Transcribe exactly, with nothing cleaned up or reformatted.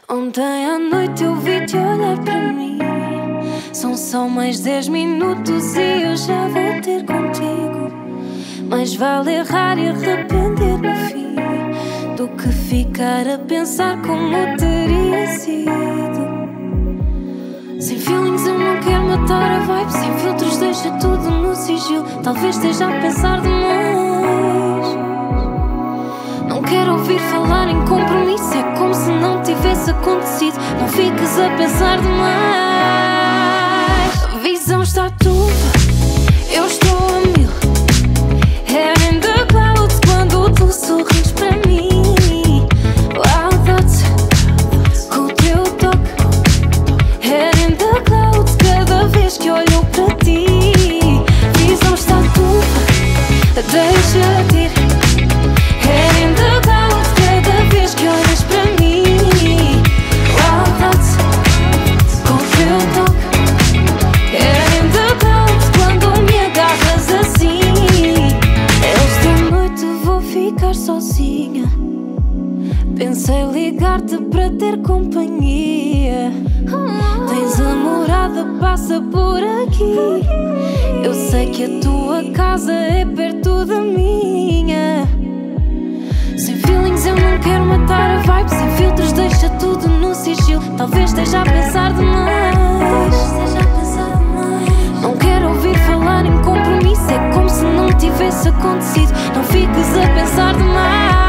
Ontem à noite eu vi-te olhar para mim. São só mais dez minutos e eu já vou ter contigo. Mais vale errar e arrepender no fim do que ficar a pensar como teria sido. Sem feelings eu não quero matar a vibe. Sem filtros deixa tudo no sigilo. Talvez esteja a pensar demais. Não quero ouvir falar em compromisso. É como se não tivesse acontecido. Não fiques a pensar demais. A visão está tudo, eu estou a mil. Head in the clouds quando tu sorris para mim. Wild thoughts com o teu toque. Head in the clouds cada vez que olho para ti. A visão está tudo, deixa-te ir. Head in the clouds cada vez que olhas para mim. Wild thoughts com o teu toque. Head in the clouds quando me agarras assim. Esta noite vou ficar sozinha. Pensei ligar-te para ter companhia. Tens a morada, passa por aqui. Eu sei que a tua casa é perto da minha. Sem feelings eu não quero matar a vibe. Sem filtros deixa tudo no sigilo. Talvez esteja a pensar demais. Não quero ouvir falar em compromisso. É como se não tivesse acontecido. Não fiques a pensar demais.